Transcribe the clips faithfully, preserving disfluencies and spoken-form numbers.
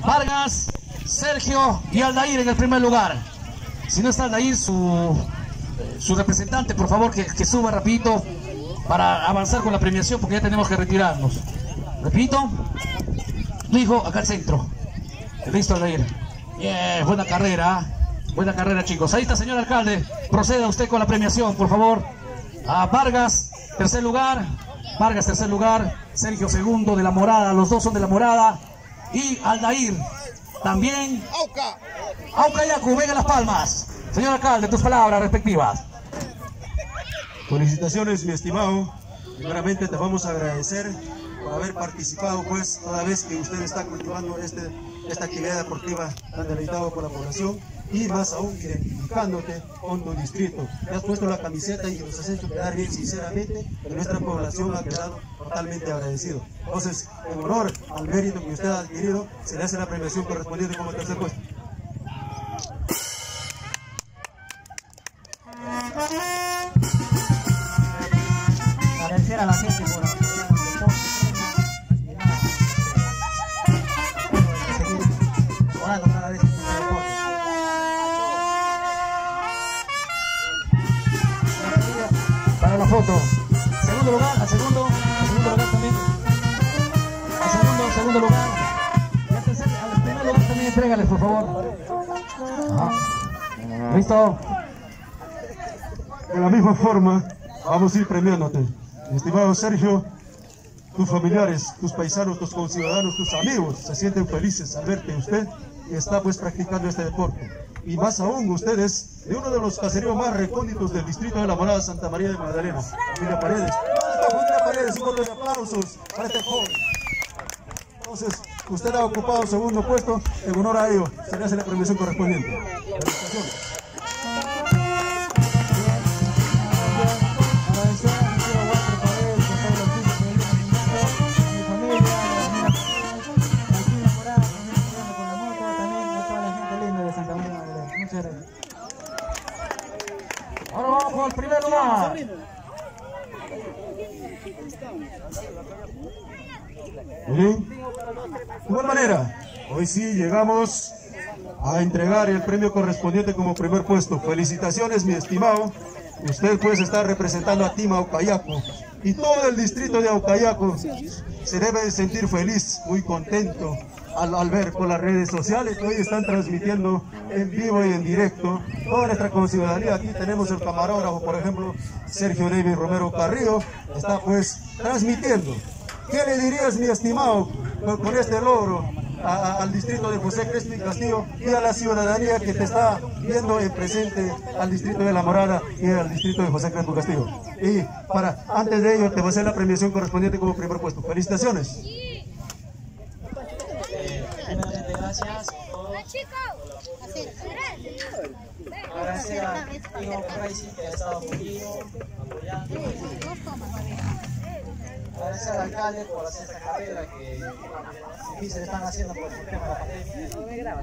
Vargas, Sergio y Aldair en el primer lugar. Si no está Aldair, su, su representante, por favor, que, que suba rapidito para avanzar con la premiación, porque ya tenemos que retirarnos. Repito, tu hijo acá al centro. Listo, Aldair. Bien, buena carrera. Buena carrera, chicos. Ahí está, señor alcalde. Proceda usted con la premiación, por favor. A Vargas, tercer lugar. Vargas, tercer lugar. Sergio, segundo, de la Morada. Los dos son de la Morada. Y Aldair, también. Auca. Auca Yacu, venga Las Palmas. Señor alcalde, tus palabras respectivas. Felicitaciones, mi estimado. Primeramente te vamos a agradecer por haber participado, pues, toda vez que usted está cultivando este, esta actividad deportiva tan deleitado por la población, y más aún identificándote con tu distrito. Te has puesto la camiseta y nos has hecho quedar bien, sinceramente, que nuestra población ha quedado totalmente agradecido. Entonces, en honor al mérito que usted ha adquirido, se le hace la premiación correspondiente como tercer puesto. Agradecer a la gente por apoyar el deporte. Seguir orando cada vez en el deporte. Para la foto. Segundo lugar, al segundo, al segundo lugar también. Al segundo, al segundo lugar. Y al tercer, al primer lugar también entrégales, por favor. Ajá. ¿Listo? De la misma forma, vamos a ir premiándote. Estimado Sergio, tus familiares, tus paisanos, tus conciudadanos, tus amigos se sienten felices al verte usted y está pues practicando este deporte. Y más aún, ustedes de uno de los caseríos más recónditos del distrito de La Morada, Santa María de Magdalena, familia Paredes. Familia Paredes, un voto de aplausos para este joven. Entonces, usted ha ocupado el segundo puesto, en honor a ello, se le hace la premiación correspondiente. Felicitaciones. Ahora vamos con el primer lugar. Muy bien. De igual manera, hoy sí llegamos a entregar el premio correspondiente como primer puesto. Felicitaciones, mi estimado. Usted pues está representando a Tima Aucayaco y todo el distrito de Aucayaco se debe sentir feliz, muy contento al, al ver por las redes sociales que hoy están transmitiendo en vivo y en directo toda nuestra conciudadanía. Aquí tenemos el camarógrafo, por ejemplo, Sergio David Romero Carrillo, está pues transmitiendo. ¿Qué le dirías, mi estimado, con, con este logro a, a, al distrito de José Crespi Castillo y a la ciudadanía que te está viendo en presente, al distrito de La Morada y al distrito de José Crespi Castillo? Y para, antes de ello, te va a hacer la premiación correspondiente como primer puesto. ¡Felicitaciones! Primeramente, gracias por agradecer a Hijo Crazy que ha estado conmigo, apoyando. Agradecer al alcalde por hacer esta carrera que sí se le están haciendo por el tema de la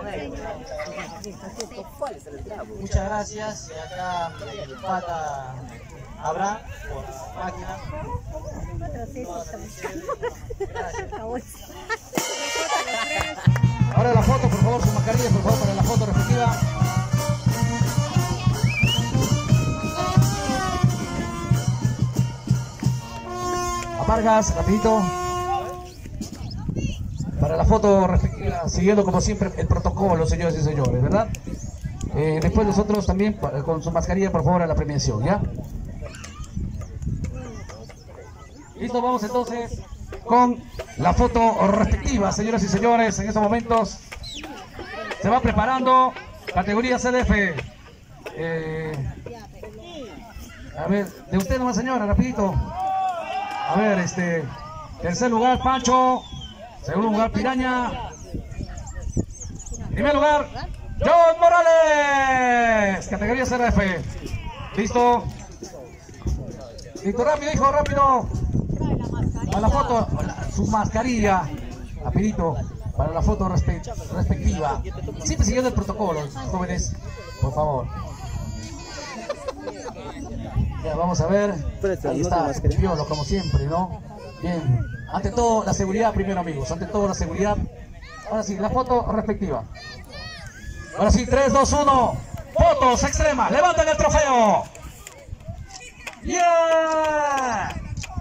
pandemia. Muchas gracias. Y acá mi pata Abraham por la máquina. Gracias. Ahora la foto, por favor, su mascarilla, por favor, para la foto respectiva. A Vargas, rapidito. Para la foto respectiva, siguiendo como siempre el protocolo, señores y señores, ¿verdad? Eh, después nosotros también, con su mascarilla, por favor, a la premiación, ¿ya? Listo, vamos entonces con la foto respectiva, señoras y señores. En estos momentos se va preparando categoría C D F. Eh, a ver, de usted nomás, señora, rapidito. A ver, este, tercer lugar Pancho, segundo lugar Piraña, primer lugar John Morales, categoría C D F. Listo. Listo, rápido, hijo, rápido. A la foto, su mascarilla, rapidito, para la foto respe respectiva. Siempre siguiendo el protocolo, jóvenes, por favor. Ya, vamos a ver. Ahí está, Piolo, como siempre, ¿no? Bien. Ante todo, la seguridad primero, amigos. Ante todo, la seguridad. Ahora sí, la foto respectiva. Ahora sí, tres, dos, uno. Fotos extremas. Levanten el trofeo. ¡Yeah!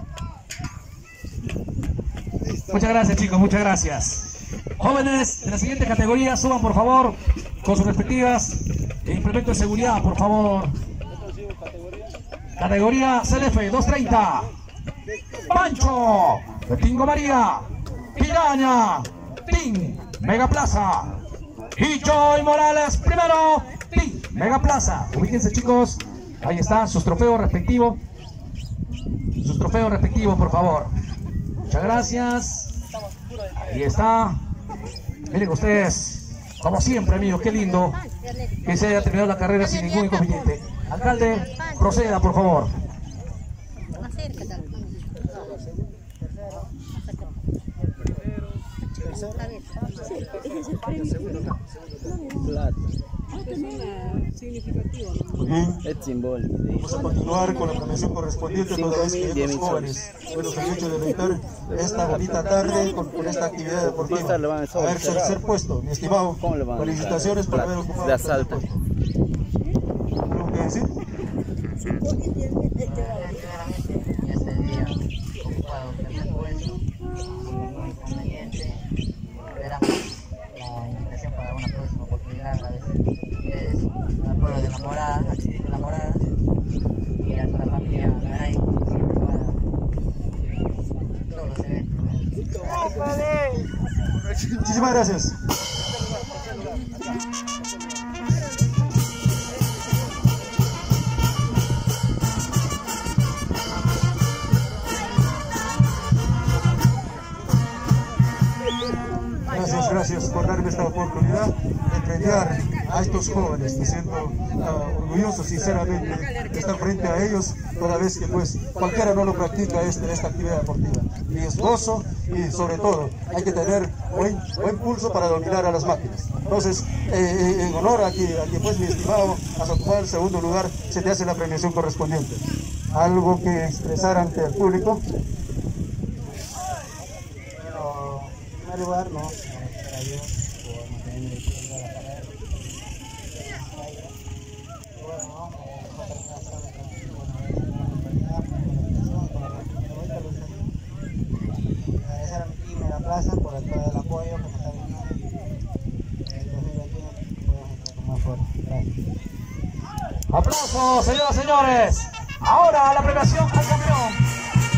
Muchas gracias, chicos, muchas gracias. Jóvenes de la siguiente categoría, suban por favor con sus respectivas implementos de seguridad, por favor. Categoría C L F doscientos treinta. Pancho, Tingo María, Piraña, Team Mega Plaza. Y Joy Morales primero, Team Mega Plaza. Ubíquense, chicos. Ahí están sus trofeos respectivos. Sus trofeos respectivos, por favor. Muchas gracias. Ahí está. Miren ustedes, como siempre, amigos, qué lindo que se haya terminado la carrera sin ningún inconveniente. Alcalde, proceda, por favor. Muy bien. Vamos a continuar con la premiación correspondiente toda vez que estos jóvenes buenos han hecho de dedicar esta bonita tarde con, con esta actividad deportiva. A ver, tercer puesto, mi estimado. Felicitaciones por haber ocupado el tercer puesto. ¿Algo que decir? De la morada, accidente de la morada y a toda la familia Garay, todos los eventos. Muchísimas gracias. Gracias, gracias por darme esta oportunidad de premiar a estos jóvenes. Me siento uh, orgulloso, sinceramente, de estar frente a ellos, toda vez que pues cualquiera no lo practica este, esta actividad deportiva. Y es gozo y sobre todo hay que tener buen, buen pulso para dominar a las máquinas. Entonces, eh, en honor a que, a que pues mi estimado has ocupado el segundo lugar, se te hace la premiación correspondiente. ¿Algo que expresar ante el público? Pero, en primer lugar, no, agradecer a Dios por mantenerme diciendo la carrera. Bueno, agradecer a mi team de la plaza por todo el apoyo que me está brindando. En dos mil veintiuno podemos más fuerte. Gracias. Aplausos, señoras y señores. Ahora la premiación al campeón.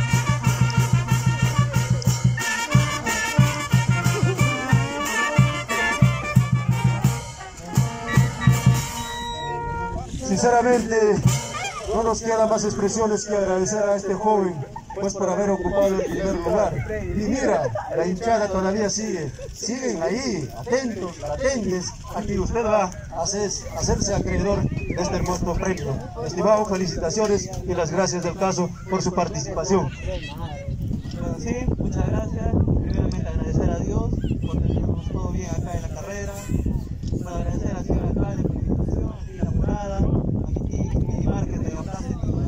Sinceramente, no nos quedan más expresiones que agradecer a este joven, pues por haber ocupado el primer lugar. Y mira, la hinchada todavía sigue, siguen ahí, atentos, latentes, a que usted va a hacer, hacerse acreedor de este hermoso premio. Estimado, felicitaciones y las gracias del caso por su participación. Bueno, sí, muchas gracias. Primeramente agradecer a Dios por tenernos todo bien acá en la carrera. Bueno, agradecer a la señora alcalde por la invitación, a la morada, a mi team, a Market de la plaza.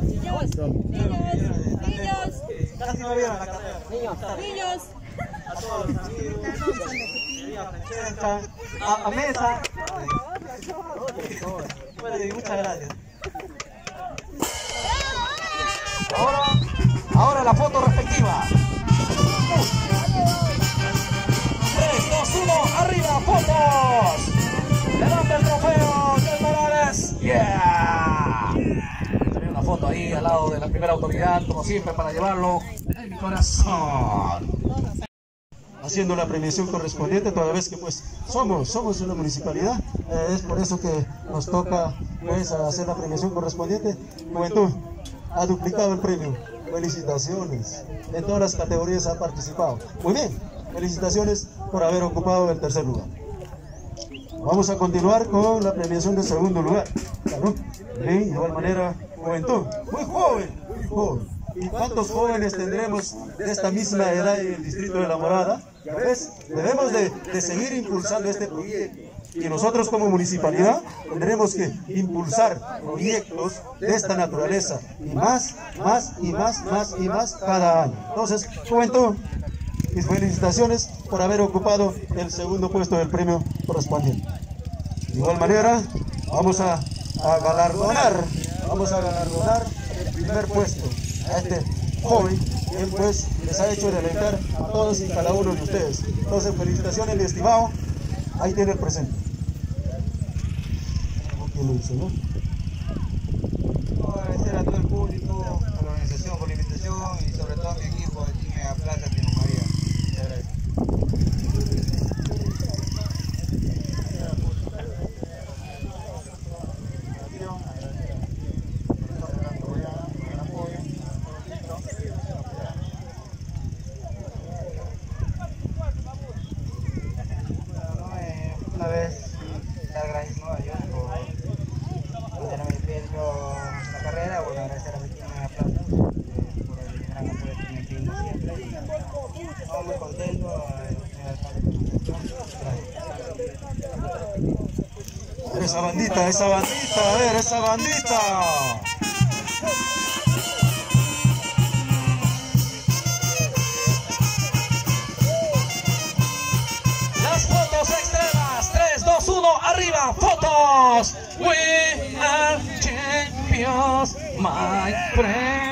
Niños, Casi me vieron la carrera. niños. A todos los amigos, a Francesca, a, a Mesa. Bueno, y muchas gracias. Ahora, ahora la foto respectiva. tres, dos, uno, arriba, fotos. Levanta el trofeo, Joy Morales. Yeah. Tenía una foto ahí al lado de la primera autoridad, como siempre, para llevarlo en mi corazón. Haciendo la premiación correspondiente, toda vez que pues somos, somos una municipalidad, eh, es por eso que nos toca pues hacer la premiación correspondiente. Juventud ha duplicado el premio, felicitaciones, en todas las categorías ha participado. Muy bien, felicitaciones por haber ocupado el tercer lugar. Vamos a continuar con la premiación del segundo lugar. Claro. Bien, de igual manera, juventud, muy joven, muy joven. ¿Y cuántos jóvenes tendremos de esta misma edad en el distrito de La Morada? Ya ves, debemos de, de seguir impulsando este proyecto. Y nosotros como municipalidad tendremos que impulsar proyectos de esta naturaleza. Y más, más y más, más y más cada año. Entonces, juventud, mis felicitaciones por haber ocupado el segundo puesto del premio correspondiente. De igual manera, vamos a, a galardonar, vamos a galardonar el primer puesto a este joven, quien pues les ha hecho deleitar a todos y cada uno de ustedes. Entonces, felicitaciones, mi estimado, ahí tiene el presente. ¿Quién lo dice, no? Quiero agradecer a todo el público, a la organización por la invitación y sobre todo a mi equipo de Team Mega Plaza, Tino María. Muchas gracias. Una vez dar gracias, ¿no?, a Dios por tenerme despierto en la carrera. Bueno, agradecer a mi Team Mega Plaza por el gran apoyo que me tienen siempre. Y estamos muy contentos. A ver esa bandita, esa bandita, a ver esa bandita. Las fotos extremas, tres, dos, uno, arriba, fotos. We are champions, my friend.